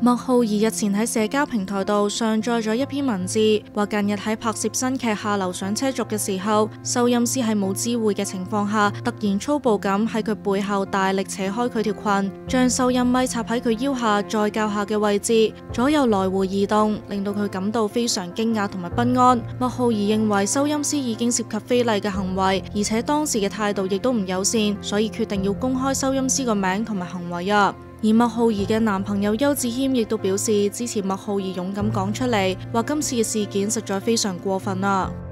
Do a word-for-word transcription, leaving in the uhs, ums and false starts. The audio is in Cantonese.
莫浩兒日前喺社交平台度上載咗一篇文字，話近日喺拍攝新劇《下流上車族》嘅時候，收音師喺冇知會嘅情況下，突然粗暴咁喺佢背後大力扯開佢條裙，將收音咪插喺佢腰下再較下嘅位置，左右來回移動，令到佢感到非常驚訝同埋不安。莫浩兒認為收音師已經涉及非禮嘅行為，而且當時嘅態度亦都唔友善，所以決定要公開收音師個名同埋行為啊。而莫浩兒嘅男朋友邱子謙亦都表示支持莫浩兒勇敢講出嚟，話今次嘅事件實在非常過分啊。